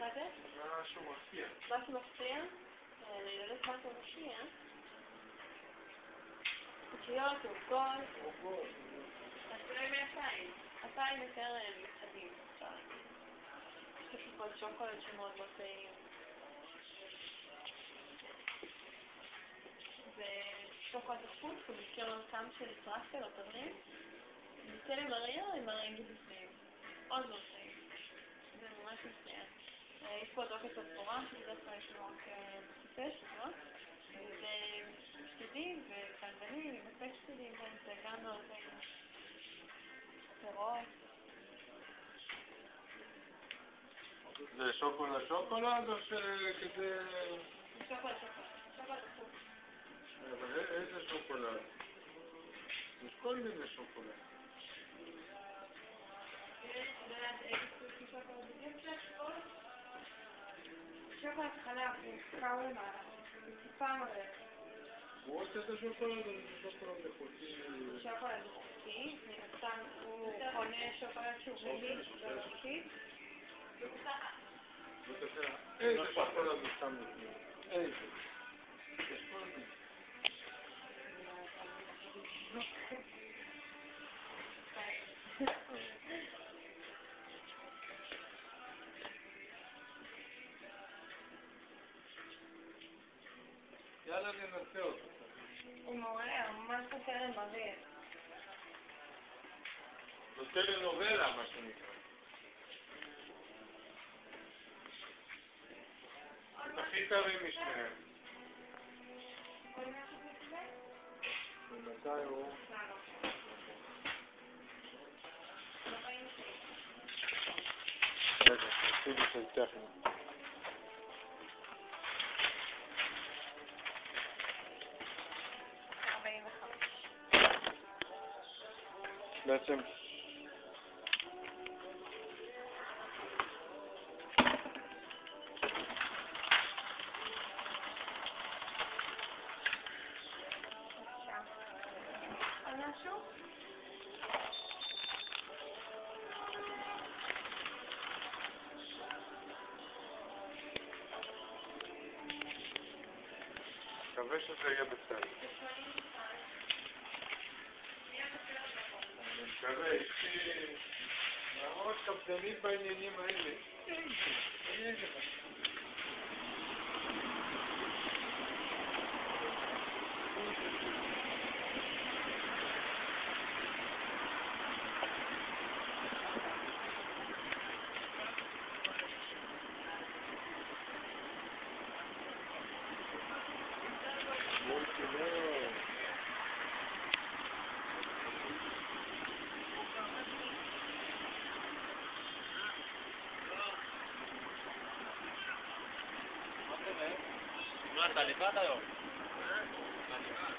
מה זה? משהו מפתיע. משהו מפתיע? אני יודעת משהו מפתיע. קושיות, עוגות. עוגות. אז תראה מהפיים. הפיים יותר מתחדים. יש לי פה שוקולד שמאוד מאוד טעים. ושוקולד החוץ, הוא מזכיר לו טעם של טרפל או תרנית. וצלם מריר עם מרנגה בפנים. עוד לא טעים. זה ממש מצוין. יש פה עוד עוקץ אפורה, שבדרך כלל יש לנו רק טיפש, לא? ושתידים וקנדלים, עם אפק שתידים, זה גם מאוד טעים. פירות. זה שוקולד או שכזה... שוקולד החוץ. אבל איזה שוקולד? יש כל מיני שוקולד. שוקולד חלב, הוא קר למעלה, הוא טיפה מריר. הוא רוצה את השוקולד, או זה שוקולד איכותי? שוקולד איכותי, מן הסתם הוא קונה שוקולד שהוא רגיש ואיכותי. איזה שוקולד הוא שם לפני? איזה? יש כל מיני. יאללה ננסה אותו. הוא מעולה, הוא ממש טלן מריר. זה טלנובלה מה שנקרא. זה הכי טרי משניהם. עוד משהו בזה? ומתי הוא? רגע, תקשיבי של טכני. בעצם עוד משהו? מקווה שזה יהיה בסדר. אני מקווה, יש לי מאוד קפדנית בעניינים האלה. איזה. אתה לבד היום?